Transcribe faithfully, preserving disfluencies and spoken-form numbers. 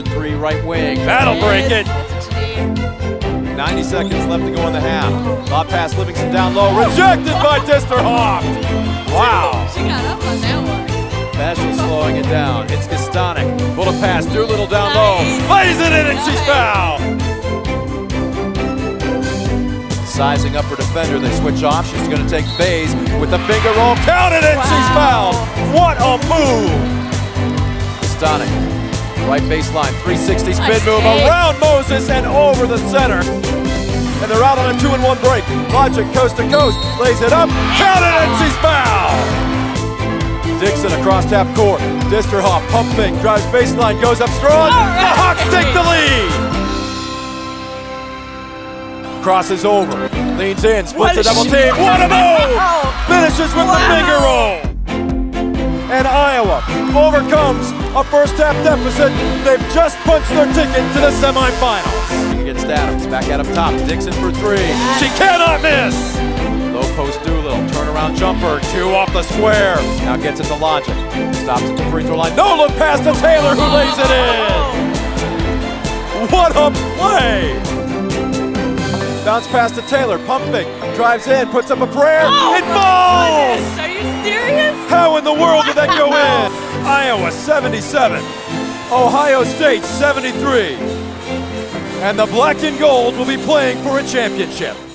three, right wing. That'll break it. ninety seconds left to go in the half. Lob pass, Livingston down low. Rejected by Disterhoff. Wow. She got up on that one. Bashel slowing it down. It's Gastonic. Bullet pass, Doolittle down low. Lays it in and she's fouled. Sizing up her defender, they switch off. She's going to take phase with the finger roll. Counted and wow. She's fouled. What a move! Gastonic, right baseline, three sixty spin move around Moses and over the center. And they're out on a two and one break. Logic coast to coast, lays it up, counted and she's fouled. Dixon across half court. Disterhoff pump fake, drives baseline, goes up strong. Right. The Hawks take the lead. Crosses over, leans in, splits a double team. What a move! Finishes with wow. the finger roll. And Iowa overcomes a first half deficit. They've just punched their ticket to the semifinals. Against Adams, back at up top. Dixon for three. Yes. She cannot miss. Low post Doolittle, turnaround jumper, two off the square. Now gets it to Logic. Stops at the free throw line. No look pass to Taylor, who lays it in. What a play! Bounce pass to Taylor, pump fake, drives in, puts up a prayer, oh, it falls! Are you serious? How in the world did that go in? Iowa seventy-seven, Ohio State seventy-three. And the black and gold will be playing for a championship.